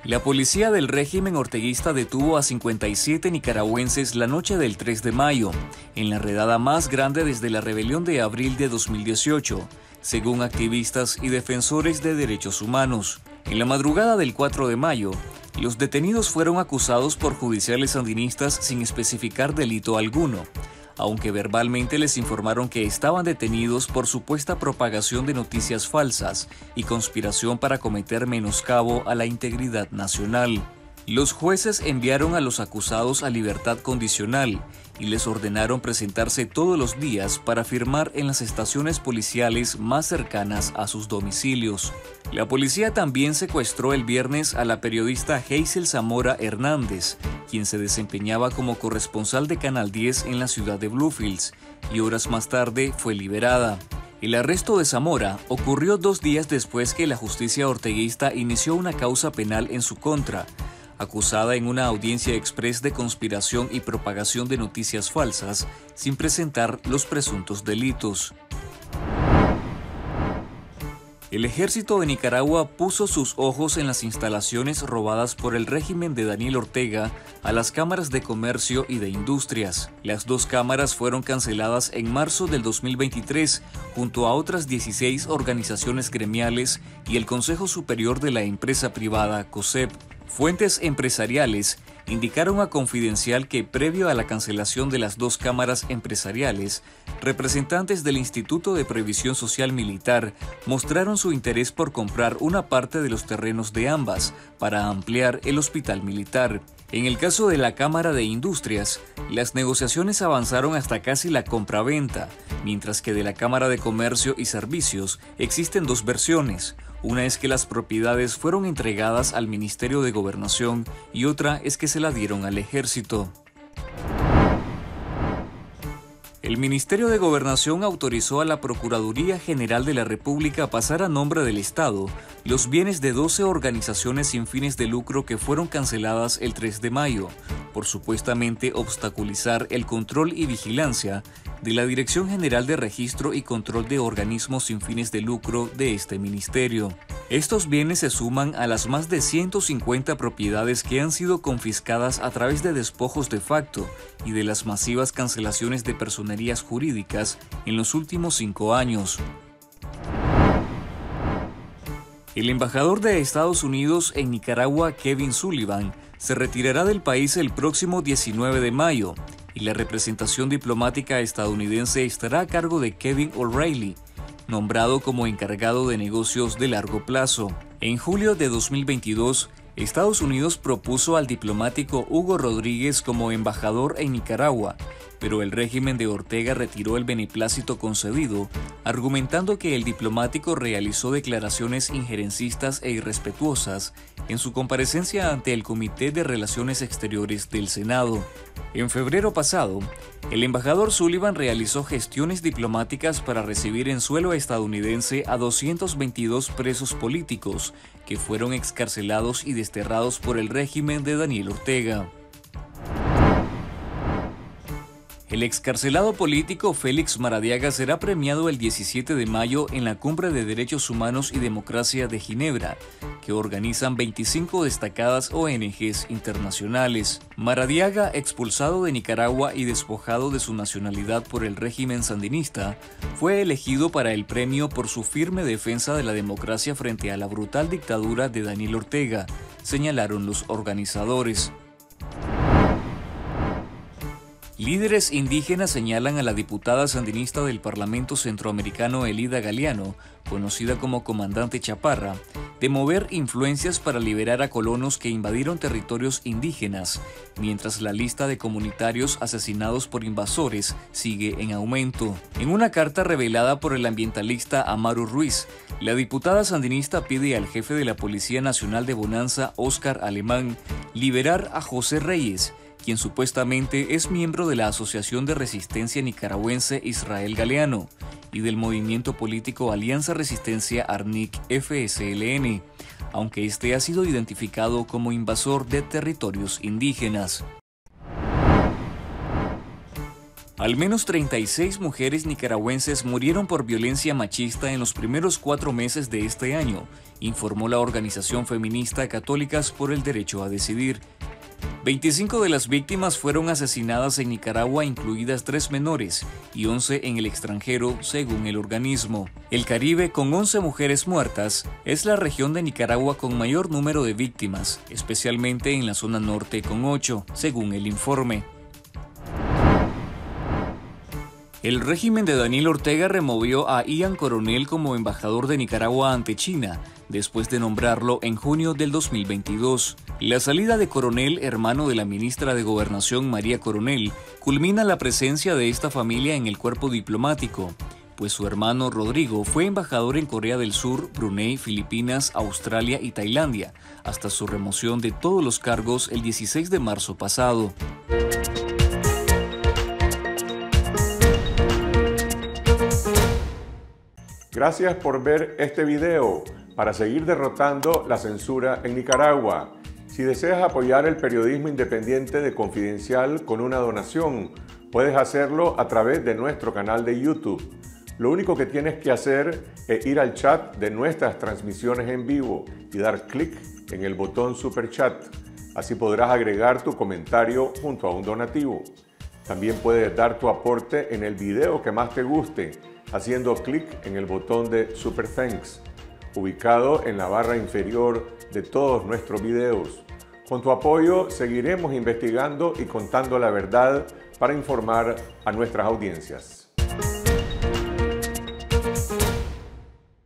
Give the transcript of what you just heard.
La policía del régimen orteguista detuvo a 57 nicaragüenses la noche del 3 de mayo, en la redada más grande desde la rebelión de abril de 2018, según activistas y defensores de derechos humanos. En la madrugada del 4 de mayo, los detenidos fueron acusados por judiciales sandinistas sin especificar delito alguno, aunque verbalmente les informaron que estaban detenidos por supuesta propagación de noticias falsas y conspiración para cometer menoscabo a la integridad nacional. Los jueces enviaron a los acusados a libertad condicional y les ordenaron presentarse todos los días para firmar en las estaciones policiales más cercanas a sus domicilios. La policía también secuestró el viernes a la periodista Hazel Zamora Hernández, quien se desempeñaba como corresponsal de Canal 10 en la ciudad de Bluefields, y horas más tarde fue liberada. El arresto de Zamora ocurrió 2 días después que la justicia orteguista inició una causa penal en su contra, acusada en una audiencia express de conspiración y propagación de noticias falsas, sin presentar los presuntos delitos. El ejército de Nicaragua puso sus ojos en las instalaciones robadas por el régimen de Daniel Ortega a las cámaras de comercio y de industrias. Las 2 cámaras fueron canceladas en marzo del 2023 junto a otras 16 organizaciones gremiales y el Consejo Superior de la Empresa Privada, COSEP. Fuentes empresariales indicaron a Confidencial que previo a la cancelación de las 2 cámaras empresariales, representantes del Instituto de Previsión Social Militar mostraron su interés por comprar una parte de los terrenos de ambas para ampliar el hospital militar. En el caso de la Cámara de Industrias, las negociaciones avanzaron hasta casi la compraventa, mientras que de la Cámara de Comercio y Servicios existen 2 versiones. Una es que las propiedades fueron entregadas al Ministerio de Gobernación y otra es que se la dieron al Ejército. El Ministerio de Gobernación autorizó a la Procuraduría General de la República a pasar a nombre del Estado los bienes de 12 organizaciones sin fines de lucro que fueron canceladas el 3 de mayo, por supuestamente obstaculizar el control y vigilancia de la Dirección General de Registro y Control de Organismos sin fines de lucro de este ministerio. Estos bienes se suman a las más de 150 propiedades que han sido confiscadas a través de despojos de facto y de las masivas cancelaciones de personerías jurídicas en los últimos 5 años. El embajador de Estados Unidos en Nicaragua, Kevin Sullivan, se retirará del país el próximo 19 de mayo y la representación diplomática estadounidense estará a cargo de Kevin O'Reilly, nombrado como encargado de negocios de largo plazo. En julio de 2022, Estados Unidos propuso al diplomático Hugo Rodríguez como embajador en Nicaragua, pero el régimen de Ortega retiró el beneplácito concedido, argumentando que el diplomático realizó declaraciones injerencistas e irrespetuosas en su comparecencia ante el Comité de Relaciones Exteriores del Senado. En febrero pasado, el embajador Sullivan realizó gestiones diplomáticas para recibir en suelo estadounidense a 222 presos políticos que fueron excarcelados y desterrados por el régimen de Daniel Ortega. El excarcelado político Félix Maradiaga será premiado el 17 de mayo en la Cumbre de Derechos Humanos y Democracia de Ginebra, que organizan 25 destacadas ONGs internacionales. Maradiaga, expulsado de Nicaragua y despojado de su nacionalidad por el régimen sandinista, fue elegido para el premio por su firme defensa de la democracia frente a la brutal dictadura de Daniel Ortega, señalaron los organizadores. Líderes indígenas señalan a la diputada sandinista del Parlamento Centroamericano Elida Galeano, conocida como Comandante Chaparra, de mover influencias para liberar a colonos que invadieron territorios indígenas, mientras la lista de comunitarios asesinados por invasores sigue en aumento. En una carta revelada por el ambientalista Amaru Ruiz, la diputada sandinista pide al jefe de la Policía Nacional de Bonanza, Óscar Alemán, liberar a José Reyes, quien supuestamente es miembro de la Asociación de Resistencia Nicaragüense Israel Galeano y del movimiento político Alianza Resistencia ARNIC-FSLN, aunque este ha sido identificado como invasor de territorios indígenas. Al menos 36 mujeres nicaragüenses murieron por violencia machista en los primeros 4 meses de este año, informó la organización feminista Católicas por el Derecho a Decidir. 25 de las víctimas fueron asesinadas en Nicaragua, incluidas 3 menores, y 11 en el extranjero, según el organismo. El Caribe, con 11 mujeres muertas, es la región de Nicaragua con mayor número de víctimas, especialmente en la zona norte con 8, según el informe. El régimen de Daniel Ortega removió a Ian Coronel como embajador de Nicaragua ante China, después de nombrarlo en junio del 2022. La salida de Coronel, hermano de la ministra de Gobernación María Coronel, culmina la presencia de esta familia en el cuerpo diplomático, pues su hermano Rodrigo fue embajador en Corea del Sur, Brunei, Filipinas, Australia y Tailandia, hasta su remoción de todos los cargos el 16 de marzo pasado. Gracias por ver este video para seguir derrotando la censura en Nicaragua. Si deseas apoyar el periodismo independiente de Confidencial con una donación, puedes hacerlo a través de nuestro canal de YouTube. Lo único que tienes que hacer es ir al chat de nuestras transmisiones en vivo y dar clic en el botón Super Chat. Así podrás agregar tu comentario junto a un donativo. También puedes dar tu aporte en el video que más te guste, haciendo clic en el botón de Super Thanks, ubicado en la barra inferior de todos nuestros videos. Con tu apoyo seguiremos investigando y contando la verdad para informar a nuestras audiencias.